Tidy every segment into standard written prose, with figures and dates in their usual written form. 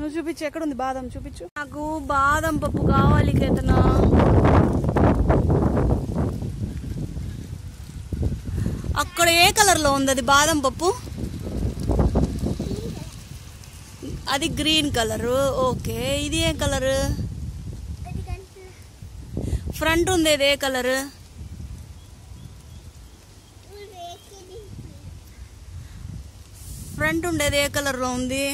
నువ్వు చూపించు, ఎక్కడ ఉంది బాదం చూపించు. నాకు బాదం పప్పు కావాలి కేతనా. అక్కడ ఏ కలర్ లో ఉంది అది బాదం పప్పు? అది గ్రీన్ కలర్. ఓకే, ఇది ఏ కలర్? ఫ్రంట్ ఉంది ఏ కలర్? ఫ్రంట్ ఉండేది ఏ కలర్ లో ఉంది?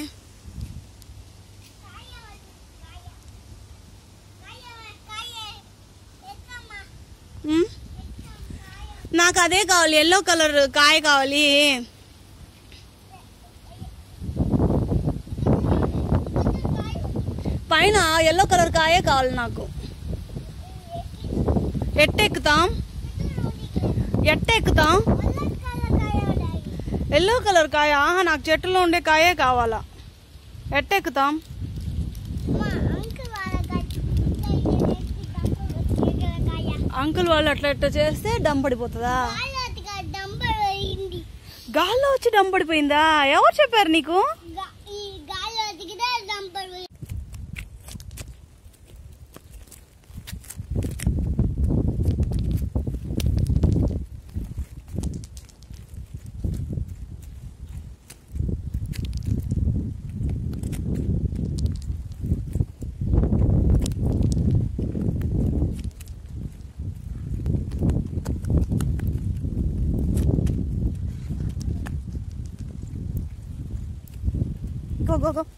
నాకు అదే కావాలి, ఎల్లో కలర్ కాయ కావాలి. పైన ఎల్లో కలర్ కాయే కావాలి నాకు. ఎట్టెక్కుతాం? ఎట్టెక్కుతాం? ఎల్లో కలర్ కాయ? ఆహా, నాకు చెట్టులో ఉండే కాయే కావాలా. ఎట్టెక్కుతాం? అంకుల్ వాళ్ళు అట్లా ఎట్లా చేస్తే డమ్ పడిపోతుందా? గాల్లో వచ్చి డమ్ పడిపోయిందా? ఎవరు చెప్పారు నీకు? Go, go, go.